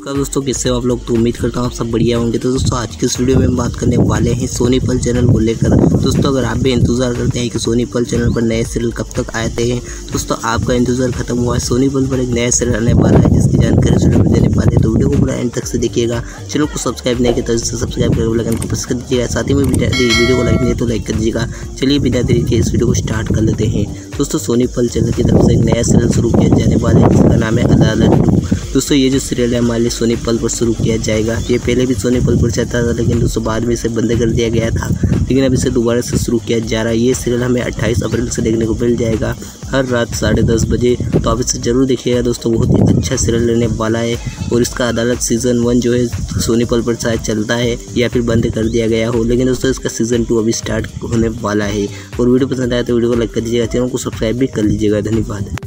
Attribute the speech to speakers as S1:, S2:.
S1: नमस्कार दोस्तों, किससे आप लोग तो उम्मीद करता हूँ आप सब बढ़िया होंगे। तो दोस्तों आज की इस वीडियो में हम बात करने वाले हैं सोनी पल चैनल को लेकर। दोस्तों अगर आप भी इंतजार करते हैं कि सोनी पल चैनल पर नए सीरियल कब तक आते हैं, दोस्तों आपका इंतजार खत्म हुआ है। सोनी पल पर एक नया सीरियल आने वाला है जिसकी जानकारी इस वीडियो में देने वाले हैं, तो वीडियो को पूरा एंड तक से देखिएगा। चैनल को सब्सक्राइब नहीं किया तो सब्सक्राइब करके बेल आइकन को प्रेस कर दीजिएगा। साथ ही में वीडियो को लाइक नहीं तो लाइक कर दीजिएगा। चलिए बिना देरी के इस वीडियो को स्टार्ट कर लेते हैं। दोस्तों सोनी पल चैनल की तरफ से एक नया सीरियल शुरू किया जाने वाला है जिसका नाम है अदालत 2। दोस्तों ये जो सीरियल है हमारे सोनी पल पर शुरू किया जाएगा। ये पहले भी सोनी पल पर चलता था लेकिन दोस्तों बाद में इसे बंद कर दिया गया था, लेकिन अब इसे दोबारा से शुरू किया जा रहा है। ये सीरियल हमें 28 अप्रैल से देखने को मिल जाएगा हर रात 10:30 बजे। तो आप इसे जरूर देखिएगा दोस्तों, बहुत ही अच्छा सीरियल रहने वाला है। और इसका अदालत सीज़न 1 जो है सोनी पल पर शायद चलता है या फिर बंद कर दिया गया हो, लेकिन दोस्तों इसका सीज़न 2 अभी स्टार्ट होने वाला है। और वीडियो पसंद आया तो वीडियो को लाइक कर दीजिएगा, चैनल को सब्सक्राइब भी कर लीजिएगा। धन्यवाद।